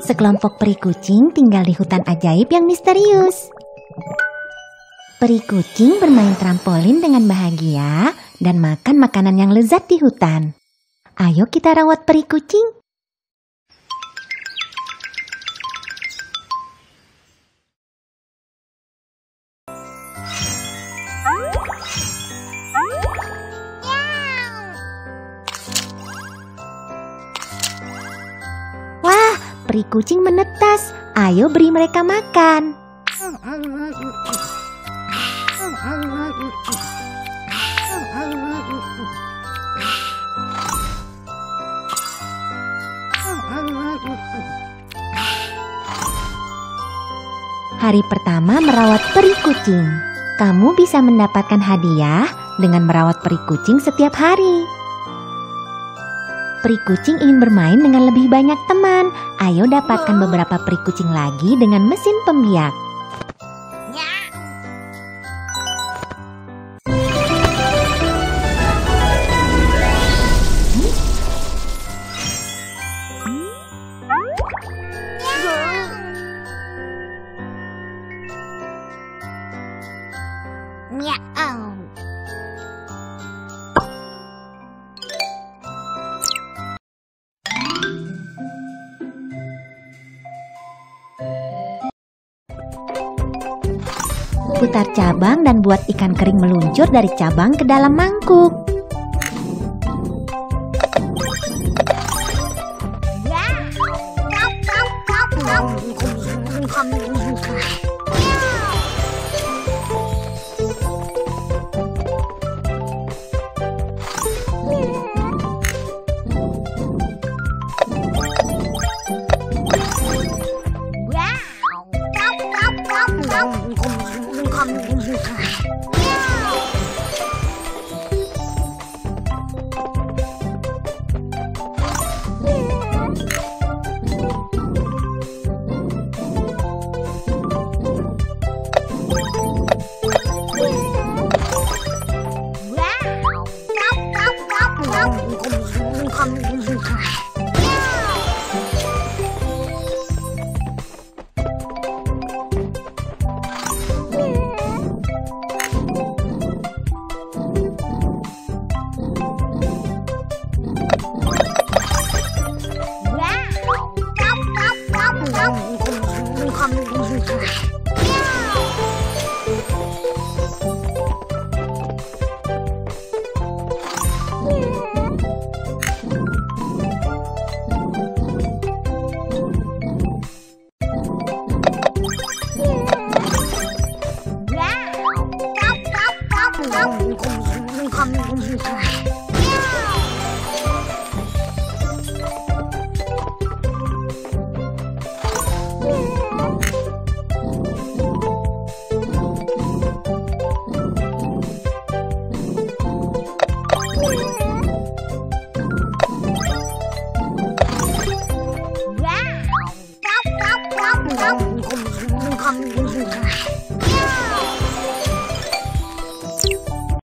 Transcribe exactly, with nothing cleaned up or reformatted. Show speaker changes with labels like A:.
A: Sekelompok peri kucing tinggal di hutan ajaib yang misterius. Peri kucing bermain trampolin dengan bahagia dan makan makanan yang lezat di hutan. Ayo kita rawat peri kucing. Wah, peri kucing menetas. Ayo beri mereka makan. Hari pertama merawat peri kucing. Kamu bisa mendapatkan hadiah dengan merawat peri kucing setiap hari. Peri kucing ingin bermain dengan lebih banyak teman. Ayo dapatkan beberapa peri kucing lagi dengan mesin pembiak. Putar cabang dan buat ikan kering meluncur dari cabang ke dalam mangkuk.